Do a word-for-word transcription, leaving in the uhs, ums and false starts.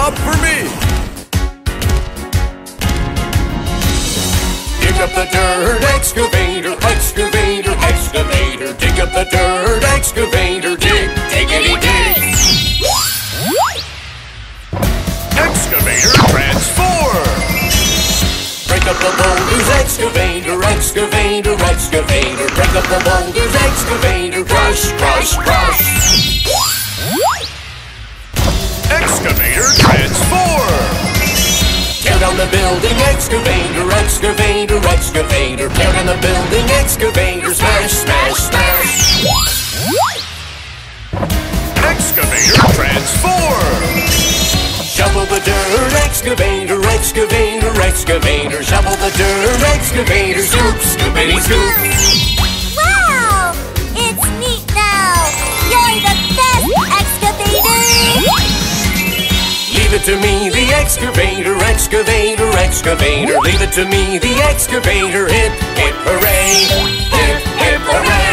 job for me. Dig up the dirt, excavator, excavator, excavator. Dig up the dirt, excavator, dig, diggity, dig. Excavator transform. Break up the boulders, excavator, excavator, excavator. Break up the boulders, excavator, crush, crush, crush. Excavator transform. Tear down the building, excavator, excavator, excavator. Tear down the building, excavator, smash, smash, smash. Excavator transform. Shovel the dirt, excavator, excavator, excavator. Shovel the dirt, excavator, scoop, scoopity, scoop. Wow! It's neat now! You're the best excavator! Leave it to me, the excavator, excavator, excavator. Leave it to me, the excavator. Hip, hip, hooray! Hip, hip, hooray!